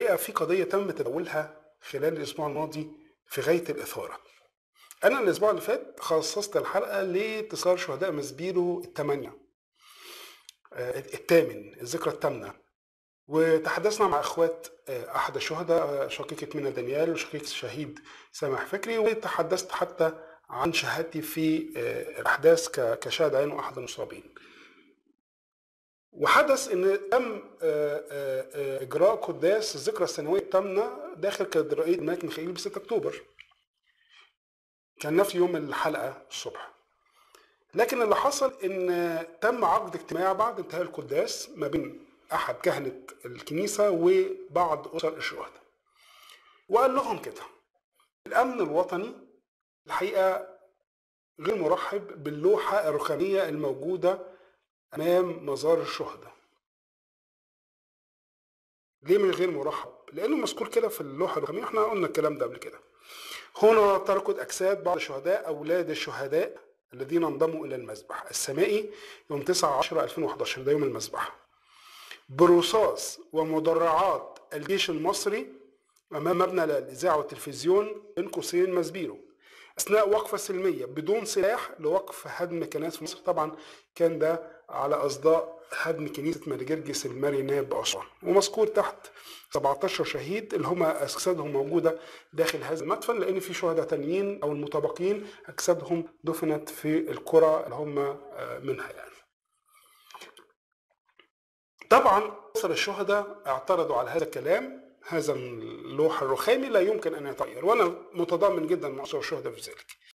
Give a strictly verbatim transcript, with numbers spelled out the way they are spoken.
في قضية تم تداولها خلال الأسبوع الماضي في غاية الإثارة. أنا الأسبوع اللي فات خصصت الحلقة لتذكار شهداء مسبيرو الثمانية، آه، الثامن، الذكرى الثامنة، وتحدثنا مع إخوات آه، أحد الشهداء، آه، شقيقة منى دانيال وشقيق الشهيد سامح فكري، وتحدثت حتى عن شهادتي في آه، الأحداث ك- كشاهد عين وأحد المصابين. وحدث ان تم آه، آه، آه، اجراء قداس الذكرى السنويه الثامنه داخل كاتدرائيه الملك ميخائيل ب ستة اكتوبر. كان في يوم الحلقه الصبح، لكن اللي حصل ان تم عقد اجتماع بعد انتهاء القداس ما بين احد كهنه الكنيسه وبعض اسر الشهداء، وقال لهم كده: الامن الوطني الحقيقه غير مرحب باللوحه الرخاميه الموجوده امام مزار الشهداء. ليه من غير مرحب؟ لانه مذكور كده في اللوحه الرقميه، احنا قلنا الكلام ده قبل كده: هنا تركت اجساد بعض الشهداء اولاد الشهداء الذين انضموا الى المذبح السمائي يوم تسعة عشرة ألفين وأحد عشر، ده يوم المذبح، برصاص ومدرعات الجيش المصري امام مبنى الاذاعه والتلفزيون بين قوسين مسبيرو، اثناء وقفه سلميه بدون سلاح لوقف هدم كنائس في مصر. طبعا كان ده على اصداء هدم كنيسه ماري جرجس المارينيه باسوان، ومذكور تحت سبعتاشر شهيد اللي هم اجسادهم موجوده داخل هذا المدفن، لان في شهداء تانيين او المتبقين اجسادهم دفنت في القرى اللي هم منها يعني. طبعا اسر الشهداء اعترضوا على هذا الكلام. هذا اللوح الرخامي لا يمكن ان يتغير، وانا متضامن جدا مع اسر الشهداء في ذلك.